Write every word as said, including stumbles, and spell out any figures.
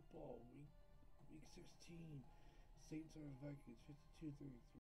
football, week week sixteen. Saints over Vikings, fifty-two thirty-three.